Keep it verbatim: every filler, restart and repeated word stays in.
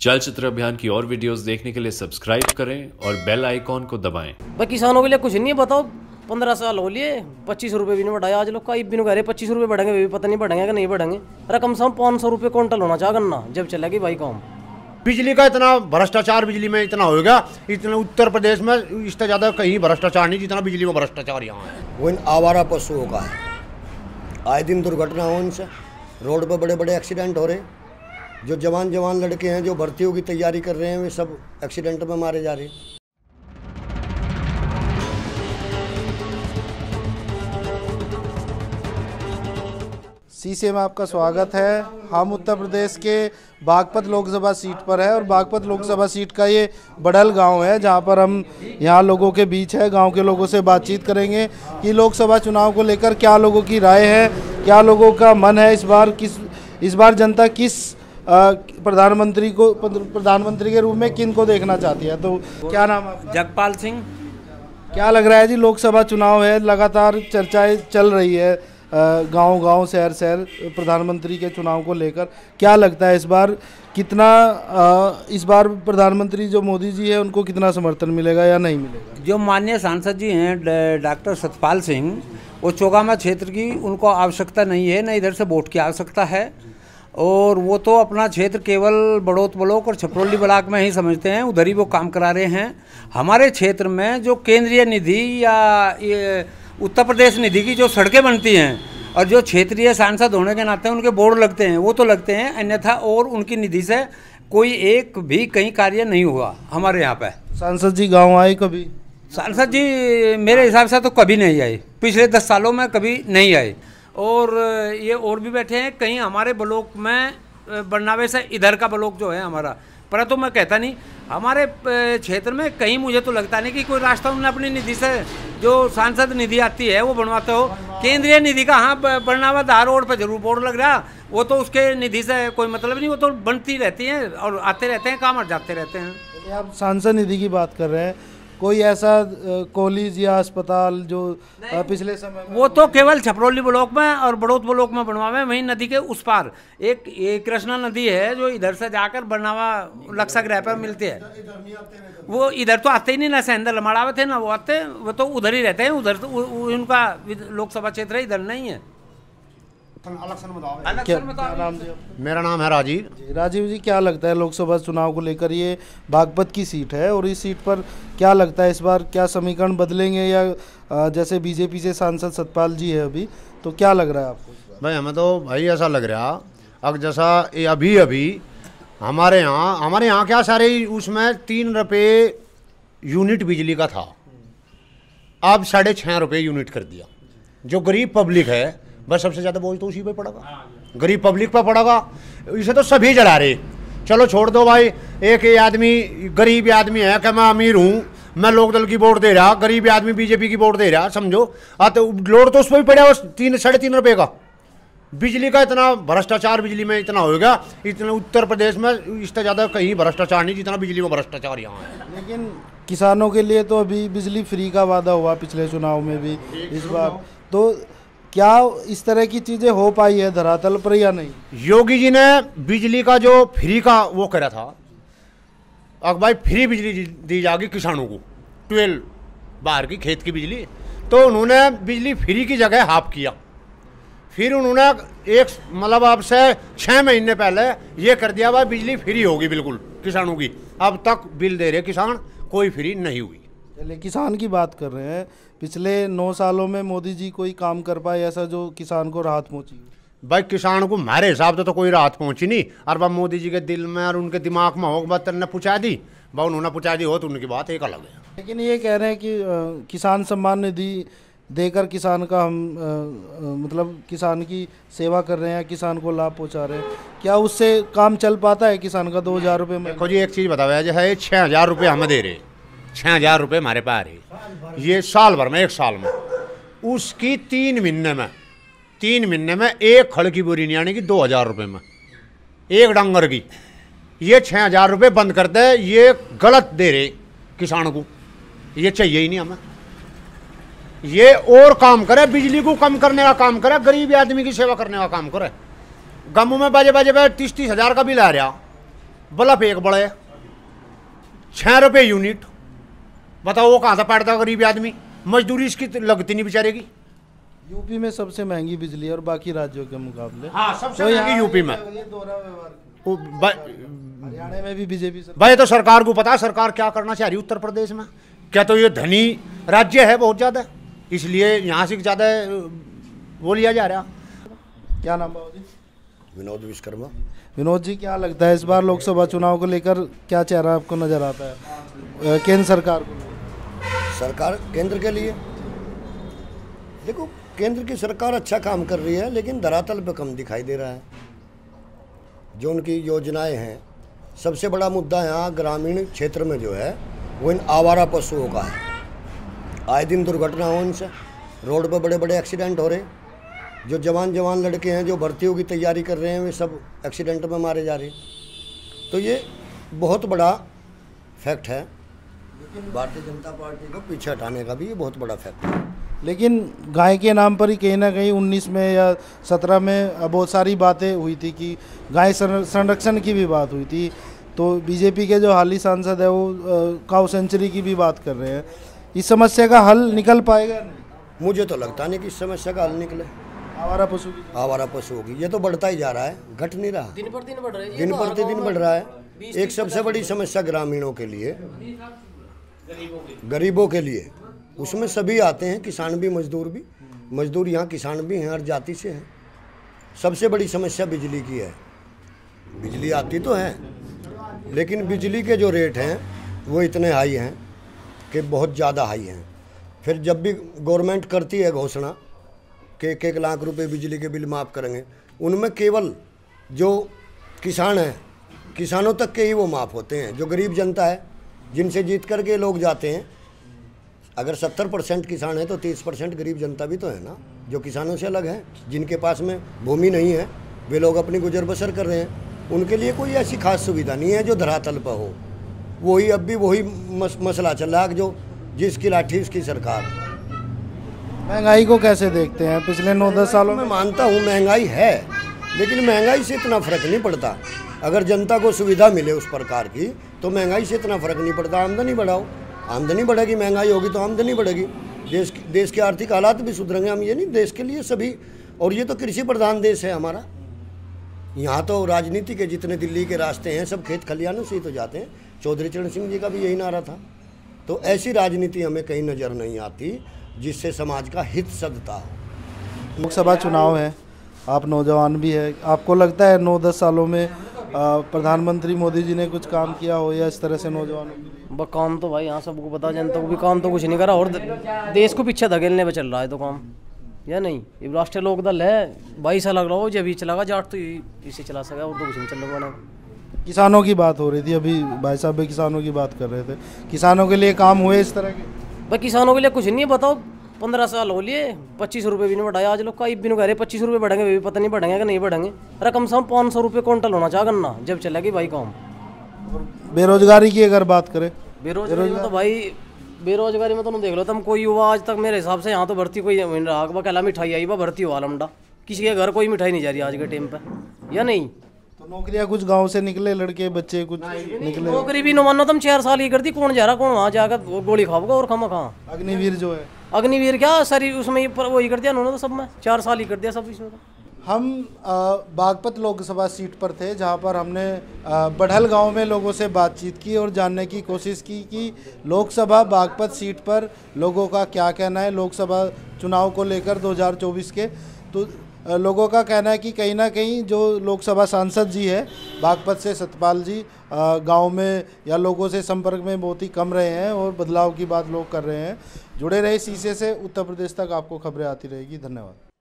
चलचित्र अभियान की और वीडियोस देखने के लिए सब्सक्राइब करें और बेल आइकॉन को दबाएं। भाई किसानों के लिए कुछ नहीं है, बताओ पंद्रह साल हो लिए पच्चीस रुपये भी नहीं बढ़ाया। आज लोग का एक भी कह रहे पच्चीस रुपये बढ़ेंगे, वे भी पता नहीं बढ़ेंगे कि नहीं बढ़ेंगे। अरे कम से कम पाँच सौ रुपये क्विंटल होना चाहिए गन्ना जब चलेगी भाई काम। बिजली का इतना भ्रष्टाचार बिजली में इतना होगा, इतना उत्तर प्रदेश में इससे ज़्यादा कहीं भ्रष्टाचार नहीं जितना बिजली में भ्रष्टाचार यहाँ है। वो इन आवारा पशुओं का है, आए दिन दुर्घटना हो उनसे, रोड पर बड़े बड़े एक्सीडेंट हो रहे। जो जवान जवान लड़के हैं जो भर्तियों की तैयारी कर रहे हैं वे सब एक्सीडेंट में मारे जा रहे हैं। सीसे में आपका स्वागत है। हम उत्तर प्रदेश के बागपत लोकसभा सीट पर है और बागपत लोकसभा सीट का ये बड़ल गांव है, जहां पर हम यहाँ लोगों के बीच है, गांव के लोगों से बातचीत करेंगे कि लोकसभा चुनाव को लेकर क्या लोगों की राय है, क्या लोगों का मन है, इस बार किस इस बार जनता किस प्रधानमंत्री को प्रधानमंत्री के रूप में किन को देखना चाहती है। तो क्या नाम है? जगपाल सिंह। क्या लग रहा है जी, लोकसभा चुनाव है, लगातार चर्चाएं चल रही है गांव गांव शहर शहर प्रधानमंत्री के चुनाव को लेकर, क्या लगता है इस बार कितना इस बार प्रधानमंत्री जो मोदी जी है उनको कितना समर्थन मिलेगा या नहीं मिलेगा? जो माननीय सांसद जी हैं डॉक्टर सतपाल सिंह, वो चौगामा क्षेत्र की उनको आवश्यकता नहीं है, न इधर से वोट की आवश्यकता है, और वो तो अपना क्षेत्र केवल बड़ौत ब्लॉक और छपरौली ब्लॉक में ही समझते हैं, उधर ही वो काम करा रहे हैं। हमारे क्षेत्र में जो केंद्रीय निधि या ये उत्तर प्रदेश निधि की जो सड़कें बनती हैं और जो क्षेत्रीय सांसद होने के नाते उनके बोर्ड लगते हैं वो तो लगते हैं, अन्यथा और उनकी निधि से कोई एक भी कहीं कार्य नहीं हुआ हमारे यहाँ पे। सांसद जी गांव आए कभी? सांसद जी मेरे हिसाब से तो कभी नहीं आए, पिछले दस सालों में कभी नहीं आए। और ये और भी बैठे हैं कहीं हमारे ब्लॉक में, बरनावे से इधर का ब्लॉक जो है हमारा, पर तो मैं कहता नहीं हमारे क्षेत्र में कहीं मुझे तो लगता नहीं कि कोई रास्ता उन्होंने अपनी निधि से जो सांसद निधि आती है वो बनवाते हो। केंद्रीय निधि का हाँ बरनावा धार रोड पर जरूर बोर्ड लग रहा, वो तो उसके निधि से कोई मतलब नहीं, वो तो बनती रहती हैं और आते रहते हैं, काम और जाते रहते हैं। आप सांसद निधि की बात कर रहे हैं, कोई ऐसा कॉलेज या अस्पताल जो पिछले समय में? वो तो केवल छपरौली ब्लॉक में और बड़ौत ब्लॉक में बनवावे। वहीं नदी के उस पार एक, एक कृष्णा नदी है जो इधर से जाकर बरनावा लक्ष्य ग्रह पर मिलती है, वो इधर तो आते ही नहीं, ना सेंदर लमाड़ावे थे ना वो आते, वो तो उधर ही रहते हैं, उधर तो उनका लोकसभा क्षेत्र इधर नहीं है। क्या, क्या नाम जी? मेरा नाम है राजीव। राजीव जी, क्या लगता है लोकसभा चुनाव को लेकर, ये बागपत की सीट है और इस सीट पर क्या लगता है इस बार क्या समीकरण बदलेंगे, या जैसे बीजेपी से सांसद सतपाल जी है अभी, तो क्या लग रहा है आपको? भाई हमें तो भाई ऐसा लग रहा, अब जैसा अभी अभी हमारे यहाँ हमारे यहाँ क्या सारे उसमें तीन रुपये यूनिट बिजली का था, अब साढ़े छः रुपये यूनिट कर दिया। जो गरीब पब्लिक है बस सबसे ज़्यादा बोझ तो उसी पे पड़ेगा, गरीब पब्लिक पे पड़ेगा। इसे तो सभी जला रहे, चलो छोड़ दो भाई, एक ही आदमी गरीब आदमी है कि मैं अमीर हूँ, मैं लोकदल की वोट दे रहा, गरीब आदमी बीजेपी की वोट दे रहा, समझो आ तो लोड तो उस पर भी पड़ा तीन साढ़े तीन रुपये का। बिजली का इतना भ्रष्टाचार बिजली में इतना होगा, इतना उत्तर प्रदेश में इससे ज़्यादा कहीं भ्रष्टाचार नहीं जितना बिजली में भ्रष्टाचार यहाँ है। लेकिन किसानों के लिए तो अभी बिजली फ्री का वादा हुआ पिछले चुनाव में भी, इस बार तो क्या इस तरह की चीजें हो पाई है धरातल पर या नहीं? योगी जी ने बिजली का जो फ्री का वो करा था, अब भाई फ्री बिजली दी जाएगी किसानों को, ट्वेल्व बाहर की खेत की बिजली, तो उन्होंने बिजली फ्री की जगह हाफ किया। फिर उन्होंने एक मतलब अब से छः महीने पहले ये कर दिया भाई बिजली फ्री होगी बिल्कुल किसानों की, अब तक बिल दे रहे किसान, कोई फ्री नहीं हुई। चलिए किसान की बात कर रहे हैं, पिछले नौ सालों में मोदी जी कोई काम कर पाए ऐसा जो किसान को राहत पहुंची? भाई किसान को हमारे हिसाब से तो कोई राहत पहुंची नहीं, और वह मोदी जी के दिल में और उनके दिमाग में हो बात ने पहुँचा दी, वह उन्होंने पहुँचा दी हो तो उनकी बात एक अलग है। लेकिन ये कह रहे हैं कि आ, किसान सम्मान निधि देकर किसान का हम आ, आ, मतलब किसान की सेवा कर रहे हैं, किसान को लाभ पहुँचा रहे हैं, क्या उससे काम चल पाता है किसान का? दो हज़ार रुपये में देखो जी एक चीज़ बताया जो है, छः हज़ार रुपये हमें दे रहे, छः हज़ार रुपये हमारे पास है, ये साल भर में, एक साल में, उसकी तीन महीने में तीन महीने में एक खड़ की बोरी नहीं आने की दो हज़ार रुपये में, एक डंगर की, ये छः हज़ार रुपये बंद कर दे, ये गलत दे रहे किसान को, ये चाहिए ही नहीं हमें। ये और काम करे, बिजली को कम करने का काम करे, गरीब आदमी की सेवा करने का काम करे। गाँव में बाजे बाजे पे तीस तीस हज़ार का बिल आ रहा, बल्ब एक बड़े छः रुपये यूनिट। बताओ वो कहाँ से पैदा गरीब आदमी, मजदूरी इसकी तो लगती नहीं बेचारे की। यूपी में सबसे महंगी बिजली है और बाकी राज्यों के मुकाबले। हाँ, सबसे तो महंगी यूपी में। ये दोहरा व्यवहार वो ब- हरियाणा में भी बीजेपी सरकार। भाई तो सरकार को पता है सरकार क्या करना चाह रही है उत्तर प्रदेश में। क्या तो ये धनी राज्य है बहुत ज़्यादा, इसलिए यहाँ से ज़्यादा वो लिया जा रहा। क्या नाम बाबू जी? विनोद विश्वकर्मा। विनोद जी, क्या लगता है इस बार लोकसभा चुनाव को लेकर क्या चेहरा आपको नजर आता है केंद्र सरकार को? सरकार केंद्र के लिए देखो, केंद्र की सरकार अच्छा काम कर रही है, लेकिन धरातल पे कम दिखाई दे रहा है। जो उनकी योजनाएं हैं, सबसे बड़ा मुद्दा यहाँ ग्रामीण क्षेत्र में जो है वो इन आवारा पशुओं का है। आए दिन दुर्घटना हो उनसे, रोड पर बड़े बड़े एक्सीडेंट हो रहे। जो जवान जवान लड़के हैं जो भर्तियों की तैयारी कर रहे हैं, वे सब एक्सीडेंट में मारे जा रहे हैं। तो ये बहुत बड़ा फैक्ट है। भारतीय जनता पार्टी को पीछे हटाने का भी ये बहुत बड़ा फैक्ट है। लेकिन गाय के नाम पर ही कहीं ना कहीं उन्नीस में या सत्रह में बहुत सारी बातें हुई थी कि गाय संरक्षण की भी बात हुई थी। तो बीजेपी के जो हाली सांसद है वो काऊ सेंचुरी की भी बात कर रहे हैं। इस समस्या का हल निकल पाएगा? नहीं, मुझे तो लगता नहीं कि इस समस्या का हल निकले। आवारा पशु की आवारा पशुओं की ये तो बढ़ता ही जा रहा है, घट नहीं रहा। दिन पर दिन बढ़ रही है, दिन प्रतिदिन बढ़ रहा है। एक सबसे बड़ी समस्या ग्रामीणों के लिए, गरीबों के लिए, उसमें सभी आते हैं, किसान भी मजदूर भी। मजदूर यहाँ किसान भी हैं, हर जाति से हैं। सबसे बड़ी समस्या बिजली की है। बिजली आती तो है, लेकिन बिजली के जो रेट हैं वो इतने हाई हैं कि बहुत ज़्यादा हाई हैं। फिर जब भी गवर्नमेंट करती है घोषणा कि एक एक लाख रुपए बिजली के बिल माफ़ करेंगे, उनमें केवल जो किसान हैं, किसानों तक के ही वो माफ़ होते हैं। जो गरीब जनता है, जिनसे जीत करके लोग जाते हैं, अगर सत्तर परसेंट किसान है तो तीस परसेंट गरीब जनता भी तो है ना, जो किसानों से अलग है। जिनके पास में भूमि नहीं है, वे लोग अपनी गुजर बसर कर रहे हैं। उनके लिए कोई ऐसी खास सुविधा नहीं है जो धरातल पर हो। वही अब भी वही मस, मसला चल रहा है जो जिसकी लाठी उसकी सरकार। महंगाई को कैसे देखते हैं? पिछले नौ दस सालों में मैं मानता हूँ महंगाई है, लेकिन महंगाई से इतना फर्क नहीं पड़ता। अगर जनता को सुविधा मिले उस प्रकार की तो महंगाई से इतना फर्क नहीं पड़ता। आमदनी बढ़ाओ, आमदनी बढ़ेगी, महंगाई होगी तो आमदनी बढ़ेगी। देश देश के आर्थिक हालात भी सुधरेंगे। हम ये नहीं, देश के लिए सभी, और ये तो कृषि प्रधान देश है हमारा। यहाँ तो राजनीति के जितने दिल्ली के रास्ते हैं सब खेत खलिहानों से ही तो जाते हैं। चौधरी चरण सिंह जी का भी यही नारा था। तो ऐसी राजनीति हमें कहीं नज़र नहीं आती जिससे समाज का हित सदता हो। लोकसभा चुनाव है, आप नौजवान भी है, आपको लगता है नौ दस सालों में प्रधानमंत्री मोदी जी ने कुछ काम किया हो या इस तरह से नौजवानों के लिए? बस काम तो भाई यहाँ सबको पता, जनता को भी काम तो कुछ नहीं करा और देश को पीछे धकेलने पे चल रहा है तो काम, या नहीं। ये राष्ट्रीय लोकदल है, बाईस साल लग रहा हो, जब ही चलागा जाट तो इसे चला सका और तो कुछ नहीं चल रहा। किसानों की बात हो रही थी, अभी भाई साहब भी किसानों की बात कर रहे थे। किसानों के लिए काम हुए इस तरह के? भाई किसानों के लिए कुछ नहीं है। बताओ, पंद्रह साल हो लिए, पच्चीस रुपये भी नहीं बढ़ाया आज लोग का। एक भी कह रहे पच्चीस रुपये बढ़ेंगे, वे भी पता नहीं बढ़ेंगे कि नहीं बढ़ेंगे। अरे कम से कम पाँच सौ रुपये क्विंटल होना चाहिए गन्ना, जब चलेगी भाई काम। बेरोजगारी की अगर बात करें, बेरोजगारी में तो भाई, बेरोजगारी में तो देख लो तुम, कोई युवा आज तक मेरे हिसाब से यहाँ तो भर्ती कोई नहीं रहा। कहला मिठाई आई बा भर्ती हुआ लमडा, किसी के घर कोई मिठाई नहीं जा रही आज के टाइम पे, या नहीं। तो नौकरियां कुछ गांव से निकले लड़के बच्चे कुछ निकले। नौकरी भी न मानो तुम, चार साल ही करती, कौन जा रहा, कौन वहाँ जाकर गोली खाओगा और खामा कहाँ। अग्निवीर जो है, अग्निवीर क्या सर, उसमें वही कर दिया उन्होंने तो, सब में चार साल ही कर दिया सब इसमें तो। हम बागपत लोकसभा सीट पर थे जहां पर हमने बढ़ल गांव में लोगों से बातचीत की और जानने की कोशिश की कि लोकसभा बागपत सीट पर लोगों का क्या कहना है लोकसभा चुनाव को लेकर दो हज़ार चौबीस के। तो लोगों का कहना है कि कहीं ना कहीं जो लोकसभा सांसद जी है बागपत से, सतपाल जी, गांव में या लोगों से संपर्क में बहुत ही कम रहे हैं और बदलाव की बात लोग कर रहे हैं। जुड़े रहे शीशे से, उत्तर प्रदेश तक आपको खबरें आती रहेगी। धन्यवाद।